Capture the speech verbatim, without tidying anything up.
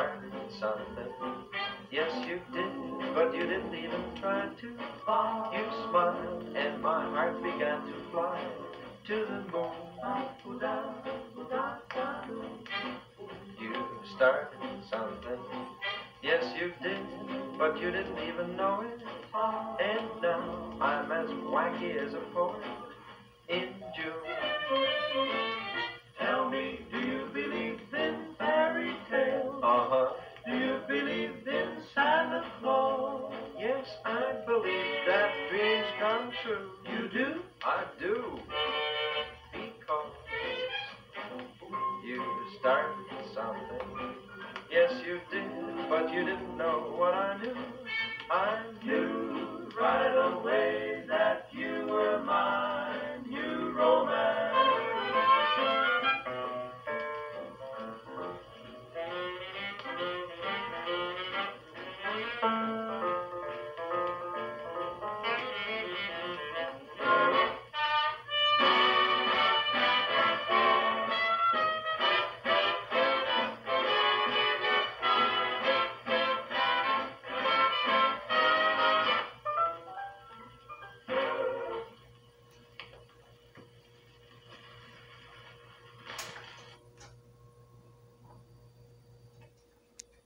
started something. Yes, you did, but you didn't even try to. You smiled, and my heart began to fly to the moon. You started something. Yes, you did, but you didn't even know it. And now I'm as wacky as a poet in June. Tell me, do you believe in fairy tales? Uh-huh. Do you believe in Santa Claus? Yes, I believe that dreams come true. You do? I do. Because you started something. Yes, you did, but you didn't know what I knew. I knew right away that you were mine. You romance.